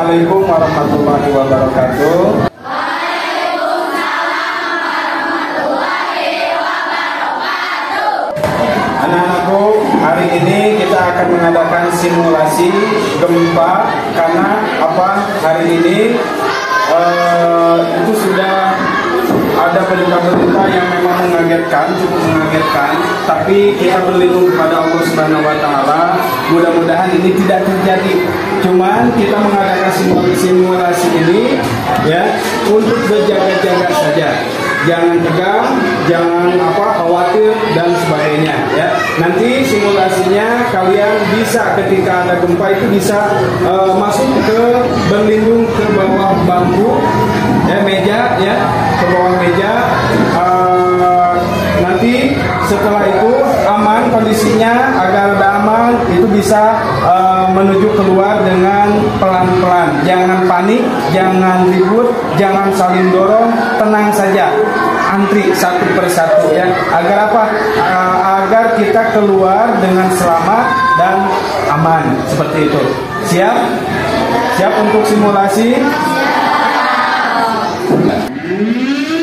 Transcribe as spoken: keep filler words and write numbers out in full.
Assalamualaikum warahmatullahi wabarakatuh. Anak-anakku, hari ini kita akan mengadakan simulasi gempa karena apa? Hari ini uh, itu sudah ada berita-berita yang memang mengagetkan, cukup mengagetkan. Tapi kita berlindung kepada Allah Subhanahu Wa Taala. Mudah-mudahan ini tidak terjadi. Cuman kita mengadakan simulasi ini ya untuk berjaga-jaga saja. Jangan tegang, jangan apa khawatir dan sebagainya ya. Nanti simulasinya kalian bisa ketika ada gempa itu bisa uh, masuk ke berlindung ke bawah bangku ya, meja ya, ke bawah meja. Uh, nanti setelah itu aman kondisinya, agar ada aman itu bisa uh, menuju keluar dengan pelan-pelan. Jangan panik, jangan ribut, jangan saling dorong, tenang saja. Antri satu persatu ya, agar apa? Uh, agar kita keluar dengan selamat dan aman seperti itu. Siap? Siap untuk simulasi? Siap.